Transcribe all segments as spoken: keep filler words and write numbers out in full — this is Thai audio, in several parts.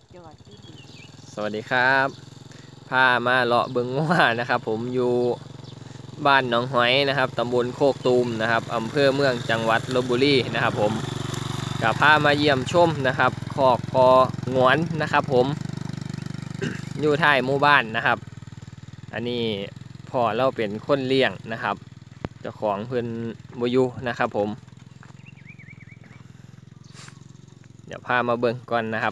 จังหวัดสุรินทร์สวัสดีครับพามาเลาะเบิงว่านะครับผมอยู่บ้านหนองหอยนะครับตำบลโคกตูมนะครับอำเภอเมืองจังหวัดลพบุรีนะครับผมกับพามาเยี่ยมชมนะครับคอกพองวนนะครับผมอยู่ท้ายหมู่บ้านนะครับอันนี้พ่อเราเป็นคนเลี้ยงนะครับเจ้าของเพิ่นบ่อยู่นะครับผมเดี๋ยวพามาเบิ่งก่อนนะครับ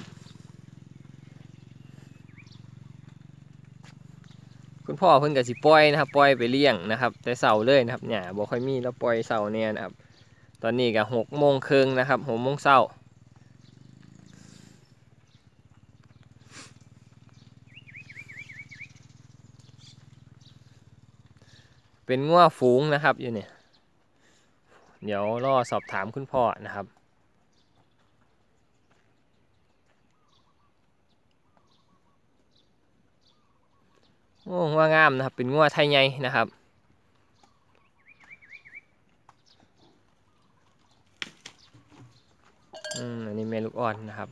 คุณพ่อเพิ่นก็สิปล่อยนะครับปล่อยไปเลี้ยงนะครับแต่เช้าเลยนะครับเนี่ยบ่ค่อยมีแล้วปล่อยเช้าเนี่ยนะครับตอนนี้ก็หกโมงครึ่งนะครับหกโมงเช้าเป็นงัวฝูงนะครับอยู่เนี่ยเดี๋ยวรอสอบถามคุณพ่อนะครับโอ้งัวงามนะครับเป็นงัวไทยใหญ่นะครับอืมอันนี้แม่ลูกอ่อนนะครับ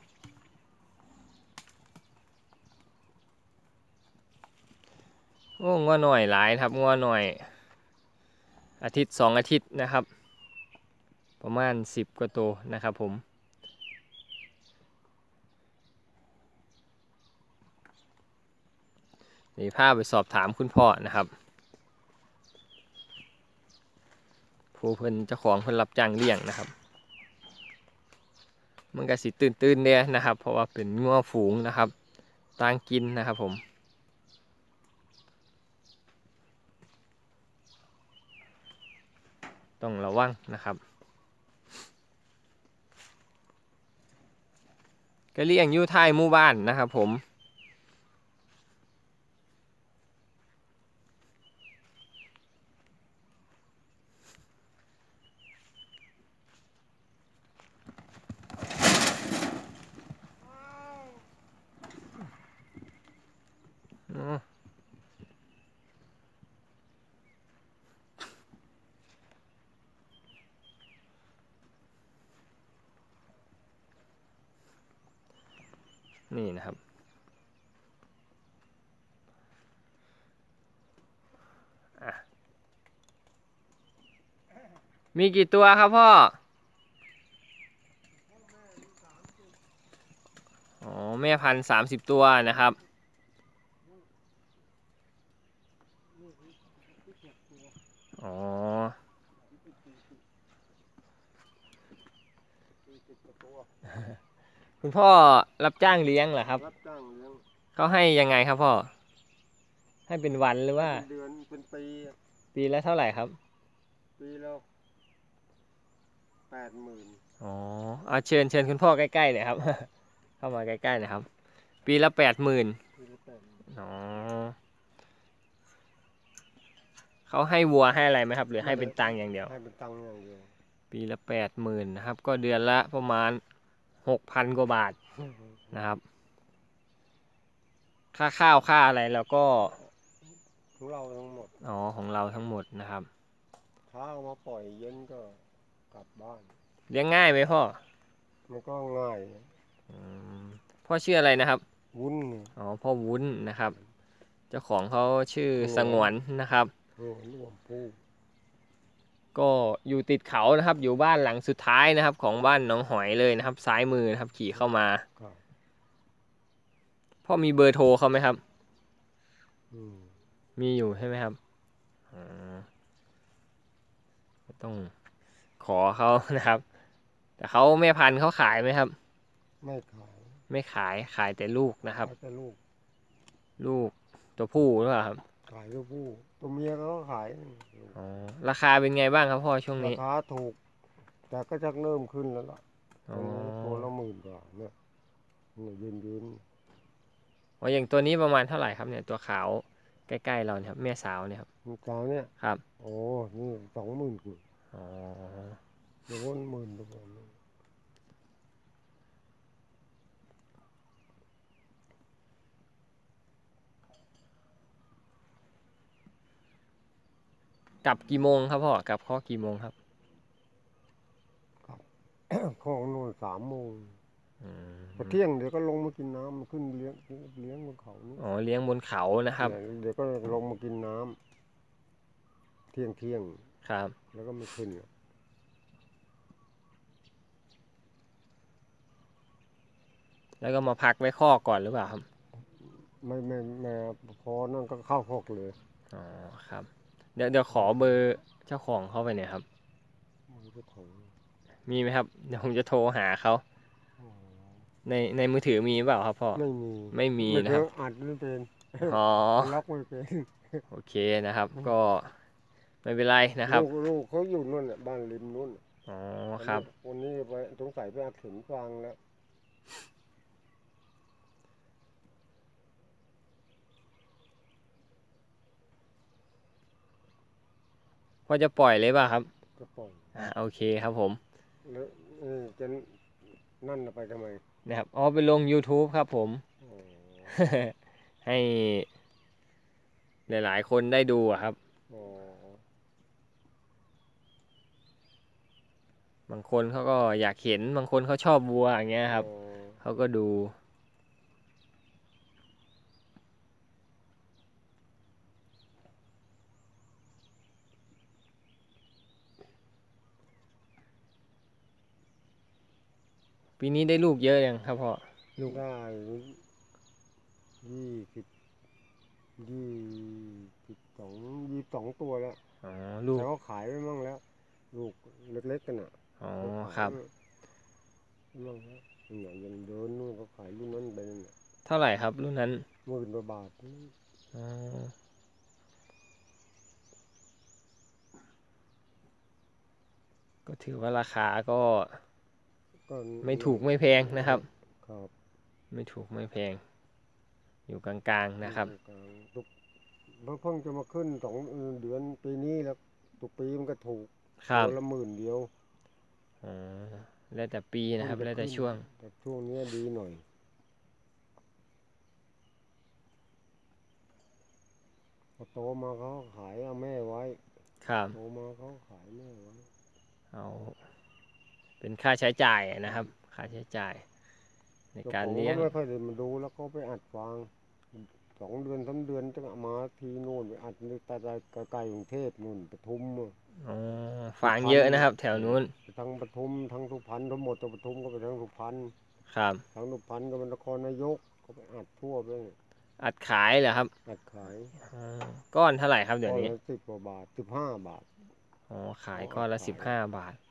โอ้งัวหน่อยหลายครับงัวหน่อยอาทิตย์สองอาทิตย์นะครับประมาณสิบกว่าตัวนะครับผมนี่พาไปสอบถามคุณพ่อนะครับผู้เพิ่นเจ้าของเพิ่นรับจ้างเลี้ยงนะครับมันก็สิตื่นตื่นเนี่ยนะครับเพราะว่าเป็นงัวฝูงนะครับต่างกินนะครับผมต้องระวังนะครับก็เลี้ยงอยู่ท้ายหมู่บ้านนะครับผมนี่นะครับมีกี่ตัวครับพ่ออ๋อแม่พันสามสิบตัวนะครับอ๋อคุณพ่อรับจ้างเลี้ยงเหรอครับรับจ้างเลี้ยงเขาให้ยังไงครับพ่อให้เป็นวันหรือว่าเป็นเดือนเป็นปีปีละเท่าไหร่ครับปีแล้วแปดหมื่นอ๋อเอาเชิญเชิญคุณพ่อใกล้ๆเลยครับ เข้ามาใกล้ๆนะครับปีละแปดหมื่นปีละแปดอ๋อเขาให้วัวให้อะไรไหมครับหรือให้เป็นตังค์อย่างเดียวให้เป็นตังค์อย่างเดียวปีละแปดหมื่นนะครับก็เดือนละประมาณหกพันกว่าบาทนะครับค่าข้าวค่าอะไรแล้วก็ของเราทั้งหมดอ๋อของเราทั้งหมดนะครับถ้าเอามาปล่อยเย็นก็กลับบ้านเลี้ยงง่ายไหมพ่อมันก็ง่ายอืมพ่อชื่ออะไรนะครับวุ้นอ๋อพ่อวุ้นนะครับเจ้าของเขาชื่อสงวนนะครับโอ้รวมผู้ก็อยู่ติดเขานะครับอยู่บ้านหลังสุดท้ายนะครับของบ้านหนองหอยเลยนะครับซ้ายมือนะครับขี่เข้ามาพ่อมีเบอร์โทรเขาไหมครับมีอยู่ใช่ไหมครับอ๋อต้องขอเขานะครับแต่เขาแม่พันธุ์เขาขายไหมครับไม่ขายไม่ขายขายแต่ลูกนะครับขายแต่ลูกลูกตัวผู้หรือเปล่าครับขายตัวผู้ตัวเมียก็ขายอ๋อราคาเป็นไงบ้างครับพ่อช่วงนี้ราคาถูกแต่ก็จะเริ่มขึ้นแล้วล่ะอ๋อตัวละหมื่นกว่าเนี่ยยืนยืนอ๋ออย่างตัวนี้ประมาณเท่าไหร่ครับเนี่ยตัวขาวใกล้ๆเราเนี่ยครับแม่สาวเนี่ยครับขาวเนี่ยครับโอ้นี่สองหมื่นกว่าอ๋อเดี๋ยวหมื่นตัวนี้กลับกี่โมงครับพ่อกลับข้อกี่โมงครับครับ ของนู่นสามโมงอืมพอเที่ยงเดี๋ยวก็ลงมากินน้ำมันขึ้นเลี้ยงเลี้ยงบนเขานี่อ๋อเลี้ยงบนเขานะครับเนี่ยเดี๋ยวก็ลงมากินน้ำเที่ยงเที่ยงครับแล้วก็ไม่ขึ้นอะแล้วก็มาพักไว้คอกก่อนหรือเปล่าครับไม่ไม่ไม่พอนั่นก็เข้าคอกเลยอ๋อครับเดี๋ยวเดี๋ยวขอเบอร์เจ้าของเขาไปเนี่ยครับมันก็ถงมีไหมครับเดี๋ยวผมจะโทรหาเขาอ๋อในในมือถือมีเปล่าครับพ่อไม่มีไม่มีไม่นะเคครัยบอัดไม่เป็นอ๋อล็อกไม่เป็นโอเคนะครับ ก็ไม่เป็นไรนะครับลูกลูกเขาอยู่นู่นน่ะบ้านริมนู่นน่ะอ๋อครับวันนี้ไปสงสัยไปอัดเข็มฟางแล้วพ่อจะปล่อยเลยเปล่าครับก็ปล่อยอ่าโอเคครับผมแล้วเออจะนั่นน่ะไปทำไมนะครับอ๋อไปลง YouTube ครับผมอ๋อให้หลายๆคนได้ดูอะครับอ๋อบางคนเขาก็อยากเห็นบางคนเขาชอบวัวอย่างเงี้ยครับอ๋อเขาก็ดู ปีนี้ได้ลูกเยอะยังครับพ่อ ลูกได้ยี่สิบยี่สิบสองยี่สิบสองตัวแล้วอ๋อลูกแต่เขาขายไปมั่งแล้ว ลูกเล็กๆกันอ่ะอ๋อเขาขายครับไปมั่งแล้วเนี่ยยังเดินนู่นเขาขายรุ่นนั้นไปนั่นน่ะเท่าไหร่ครับรุ่นนั้นหมื่นกว่าบาทอ๋อก็ถือว่าราคาก็ก็ไม่ถูกไม่แพงนะครับครับไม่ถูกไม่แพง อยู่กลางๆนะครับกลางๆทุกเพิ่งจะมาขึ้นสองเดือนปีนี้แล้วทุกปีมันก็ถูกครับตัวละหมื่นเดียวอ๋อแล้วแต่ปีนะครับเพิ่งจแล้วแต่ขึ้นช่วงแต่ช่วงนี้ดีหน่อยพอโตมาเขาขายเอาแม่ไว้ครับโตมาเขาขายแม่ไว้เอาเป็นค่าใช้จ่ายนะครับ ค่าใช้จ่าย ในการเลี้ยงจ้ขอไม่ค่อยได้มาดูแล้วก็ไปอัดฟางสองเดือนสามเดือนจะมาทีนู่นไปอัดในตาใจไกลๆกรุงเทพนู่นปทุมอะอ๋อฟางเยอะนะครับ แถวนู้นไปทางปทุมทางสุพรรณทั้งหมดจากปทุมก็ไปทางสุพรรณครับทางสุพรรณก็เป็นนครนายกก็ไปอัดทั่วไปอัดขายเหรอครับอัดขายอ๋อก้อนเท่าไหร่ครับเดี๋ยวนี้ก้อนละสิบกว่าบาทสิบห้าบาทอ๋อขายก้อนละสิบห้าบาท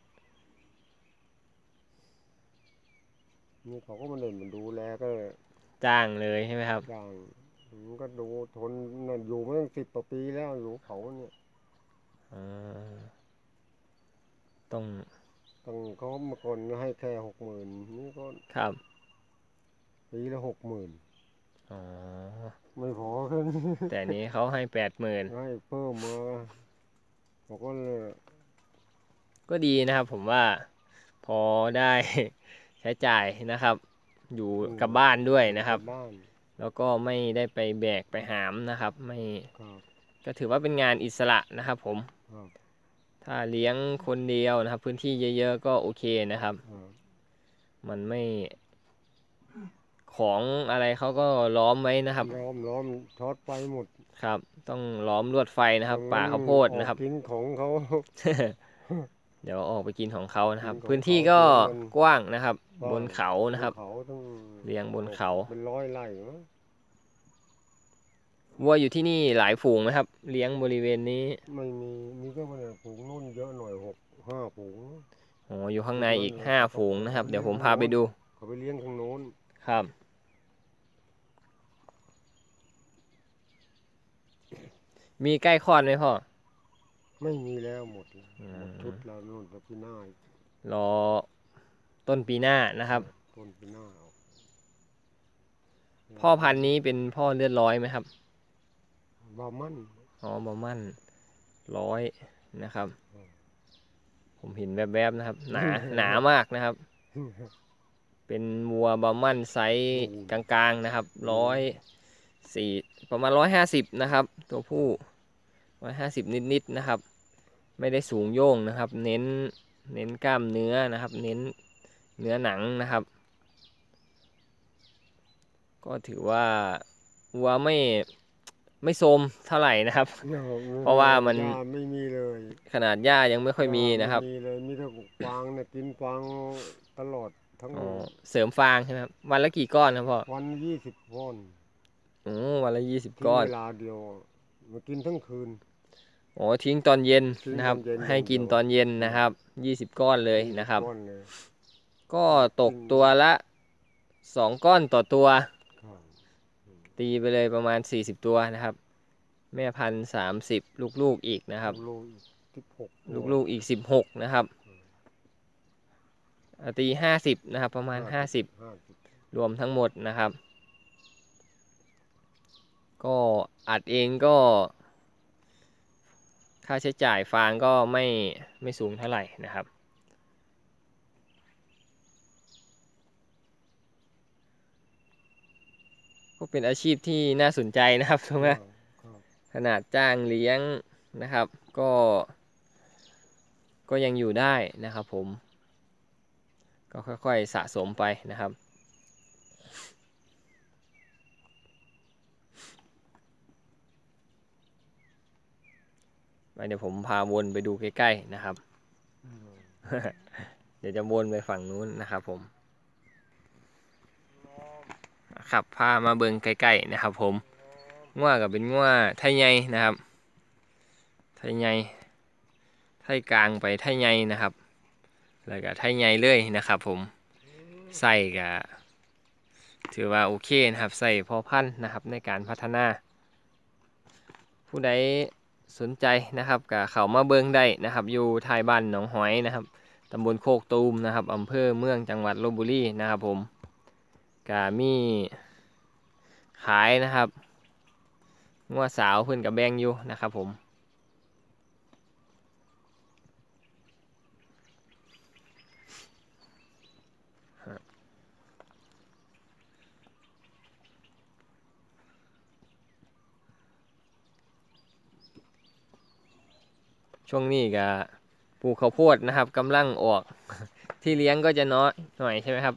นี่เขาก็มาเดินมาดูแลก็จ้างเลยใช่ไหมครับจ้างมันก็ดูทนน่ะอยู่มาตั้งสิบกว่าปีแล้วอยู่เขาเนี่ยอ๋อต้องตั้งเขาเมื่อก่อนให้แค่หกหมื่นนี่ก็ครับปีละหกหมื่นอ๋อไม่พอกันแต่นี้เขาให้แปดหมื่นให้เพิ่มมาบอกว่าเลยก็ดีนะครับผมว่าพอได้ ใช้จ่ายนะครับ อยู่กับบ้านด้วยนะครับบ้านแล้วก็ไม่ได้ไปแบกไปหามนะครับ ไม่ครับก็ถือว่าเป็นงานอิสระนะครับผมครับถ้าเลี้ยงคนเดียวนะครับ พื้นที่เยอะๆก็โอเคนะครับครับมันไม่ของอะไรเขาก็ล้อมไว้นะครับล้อมล้อมช็อตไฟหมดครับ ต้องล้อมลวดไฟนะครับ ป่าข้าวโพดนะครับออกกินของเขาเดี๋ยวออกไปกินของเขานะครับกินของพื้นที่ก็เขาเป็นกว้างนะครับกว้างบนเขานะครับเขาต้องเลี้ยงบนเขาเป็นร้อยไร่มั้งวัวอยู่ที่นี่หลายฝูงนะครับ เลี้ยงบริเวณนี้ไม่มีมีก็มันฝูงนุ่นเยอะหน่อยหกห้าฝูงอ๋ออยู่ข้างในอีกห้าฝูงนะครับ เดี๋ยวผมพาไปดูเขาไปเลี้ยงทางโน้นครับ มีใกล้คลอดไหมพ่อไม่มีแล้วหมดแล้วอืมหมดชุดแล้วนู่นแล้วปีหน้ารอต้นปีหน้านะครับต้นปีหน้าเอาพ่อพันธุ์นี้เป็นพ่อเลือดร้อยไหมครับบามันอ๋อบอมั่นร้อยนะครับอืมผมเห็นแวบๆนะครับ หนา หนามากนะครับ เป็นวัวบามั่นไซส์กลางๆนะครับร้อยสี่ประมาณร้อยห้าสิบนะครับ ตัวผู้ร้อยห้าสิบนิดๆนะครับ ไม่ได้สูงโย่งนะครับ เน้นเน้นกล้ามเนื้อนะครับ เน้นเนื้อหนังนะครับก็ถือว่าวัวไม่ไม่โทรมเท่าไหร่นะครับ เพราะว่ามันหญ้ไม่มีเลยขนาดหญ้ายังไม่ค่อยมีหญ้านะครับไม่มีเลยมีแต่ฟางเนี่ยกินฟางตลอดทั้งอ๋อเสริมฟางใช่ไหมครับวันละกี่ก้อนครับพ่อวันยี่สิบก้อนโอ้วันละยี่สิบทิ้งก้อนเวลาเดียวมากินทั้งคืนอ๋อทิ้งตอนเย็นทิ้งนะครับตอนเย็นให้กินอย่างเดียวตอนเย็นนะครับยี่สิบก้อนเลยนะครับก้อนเลยก็ตกตัวละสองก้อนต่อตัวครับตีไปเลยประมาณสี่สิบตัวนะครับ แม่พันธุ์สามสิบลูกๆอีกนะครับลูกสิบหกลูกๆอีกสิบหกนะครับอ่าตีห้าสิบนะครับ ประมาณห้าสิบห้าสิบรวมทั้งหมดนะครับ ก็อัดเองก็ ค่าใช้จ่ายฟางก็ไม่ไม่สูงเท่าไหร่นะครับ ก็เป็นอาชีพที่น่าสนใจนะครับถูกไหมครับขนาดจ้างเลี้ยงนะครับ ก็ก็ยังอยู่ได้นะครับผม ก็ค่อยๆสะสมไปนะครับ ไปเดี๋ยวผมพาวนไปดูใกล้ๆนะครับ เดี๋ยวจะวนไปฝั่งนู้นนะครับผมขับพามาเบิงใกล้ๆนะครับผมง่วกับเป็นง่วไทยใหญ่นะครับไทยใหญ่ไทยกลางไปไทยใหญ่นะครับแล้วก็ไทยใหญ่เลยนะครับผมใส่ก็ถือว่าโอเคนะครับใส่พอพันธุ์นะครับในการพัฒนา ผู้ใดสนใจนะครับก็เข้ามาเบิงได้นะครับอยู่ท้ายบ้านหนองหอยนะครับตำบลโคกตูมนะครับอำเภอเมืองจังหวัดลพบุรีนะครับผมก็มีขายนะครับงัวสาวเพิ่นกับแบงอยู่นะครับผมช่วงนี้ก็ปลูกข้าวโพดนะครับกำลังออก ที่เลี้ยงก็จะน้อยหน่อยใช่ไหมครับ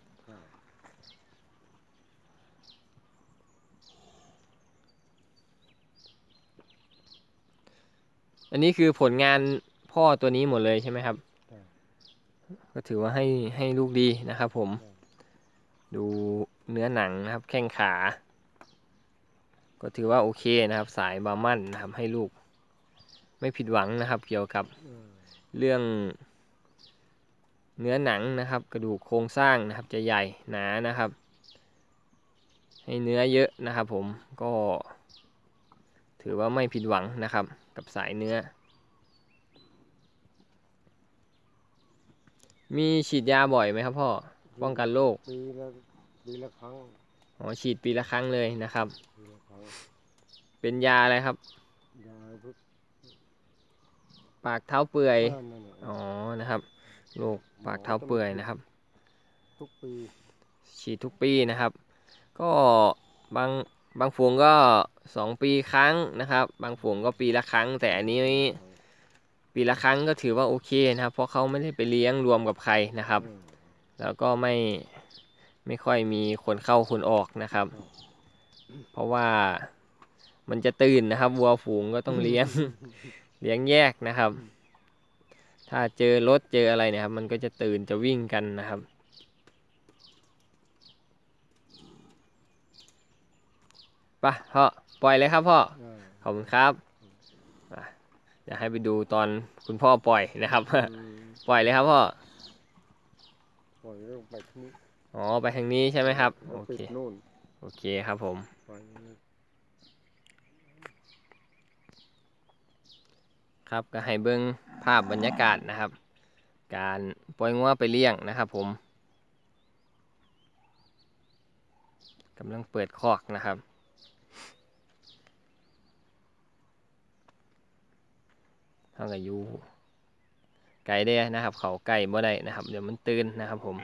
อันนี้คือผลงานพ่อตัวนี้หมดเลยใช่ไหมครับก็ถือว่าให้ให้ลูกดีนะครับผมดูเนื้อหนังนะครับแข้งขาก็ถือว่าโอเคนะครับสายบาร์มันนะครับให้ลูกไม่ผิดหวังนะครับเกี่ยวกับเรื่องเนื้อหนังนะครับกระดูกโครงสร้างนะครับจะใหญ่หนานะครับให้เนื้อเยอะนะครับผมก็ถือว่าไม่ผิดหวังนะครับกับสายเนื้อมีฉีดยาบ่อยไหมครับพ่อป้องกันโรคปีละปีละครั้งอ๋อฉีดปีละครั้งเลยนะครับปีละครั้งเป็นยาอะไรครับยาทุกปากเท้าเปื่อยนั่นน่ะอ๋อนะครับโรคปากเท้าเปื่อยนะครับทุกปีฉีดทุกปีนะครับก็บางบางฝูงก็สองปีครั้งนะครับบางฝูงก็ปีละครั้งแต่อันนี้ปีละครั้งก็ถือว่าโอเคนะครับเพราะเขาไม่ได้ไปเลี้ยงรวมกับใครนะครับแล้วก็ไม่ไม่ค่อยมีคนเข้าคนออกนะครับเพราะว่ามันจะตื่นนะครับวัวฝูงก็ต้องเลี้ยง เลี้ยงแยกนะครับถ้าเจอรถเจออะไรเนี่ยครับมันก็จะตื่นจะวิ่งกันนะครับไปพ่อปล่อยเลยครับพ่อขอบคุณครับอยากให้ไปดูตอนคุณพ่อปล่อยนะครับ ปล่อยเลยครับพ่อปล่อยลงไปทางนี้อ๋อไปทางนี้ใช่ไหมครับโอเคโอเคครับผมครับก็ให้เบิ้งภาพบรรยากาศนะครับการปล่อยงัวไปเลี้ยงนะครับผมกำลังเปิดคอกนะครับเท่ากับอยู่ไก่ได้นะครับเขาไก่บ่ได้นะครับเดี๋ยวมันตื่นนะครับผม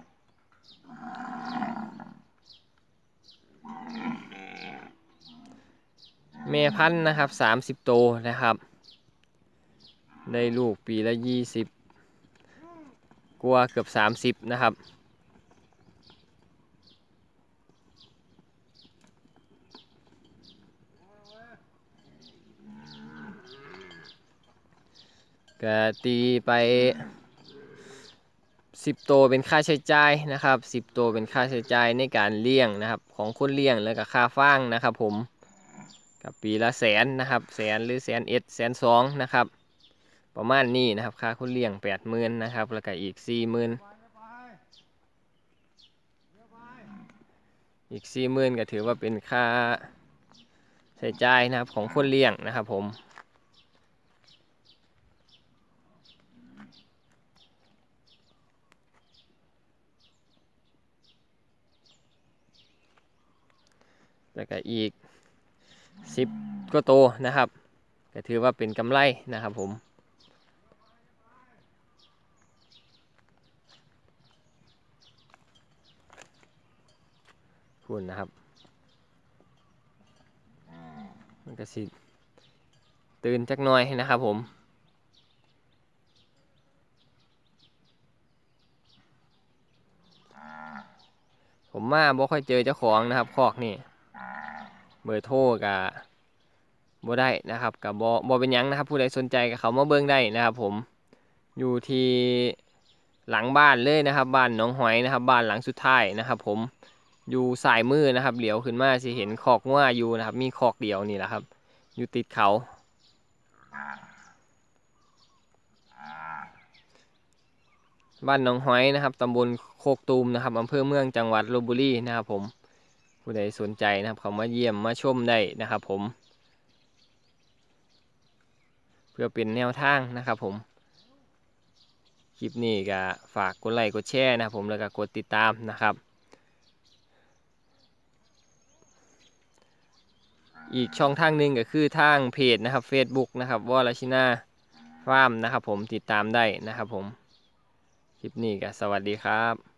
แม่พันธุ์นะครับสามสิบโตนะครับได้ลูกปีละยี่สิบกว่าเกือบสามสิบนะครับก็ตีไปสิบตัวเป็นค่าใช้จ่ายนะครับสิบตัวเป็นค่าใช้จ่ายในการเลี้ยงนะครับของคนเลี้ยงแล้วก็ค่าฟางนะครับผมกับปีละแสนนะครับแสนหรือแสนเอ็ดแสนสองนะครับประมาณนี้นะครับค่าคนเลี้ยงแปดหมื่นนะครับแล้วก็อีกสี่หมื่นอีกสี่หมื่นก็ถือว่าเป็นค่าใช้จ่ายนะครับของคนเลี้ยงนะครับผมแล้วก็อีกสิบก็โตนะครับก็ถือว่าเป็นกำไรนะครับผมคุณนะครับมันก็สิตื่นจักหน่อยนะครับผมผมมาบ่ค่อยเจอเจ้าของนะครับคอกนี่เบอร์โทรกับบ่ได้นะครับกับบ่บ่เป็นหยังนะครับผู้ใดสนใจกับเขามาเบิ่งได้นะครับผมอยู่ที่หลังบ้านเลยนะครับบ้านหนองหอยนะครับบ้านหลังสุดท้ายนะครับผมอยู่สายมือนะครับเหลียวขึ้นมาสิเห็นคอกงัวอยู่นะครับมีคอกเดียวนี่แหละครับอยู่ติดเขาบ้านหนองหอยนะครับตำบลโคกตูมนะครับอำเภอเมืองจังหวัดลพบุรีนะครับผมผู้ใดสนใจนะครับเขามาเยี่ยมมาชมได้นะครับผมเพื่อเป็นแนวทางนะครับผมคลิปนี้ก็ฝากกดไลค์กดแชร์นะครับผมแล้วก็กดติดตามนะครับอีกช่องทางหนึ่งก็คือทางเพจนะครับ Facebook นะครับวรชินาฟาร์มนะครับผมติดตามได้นะครับผมคลิปนี้ก็สวัสดีครับ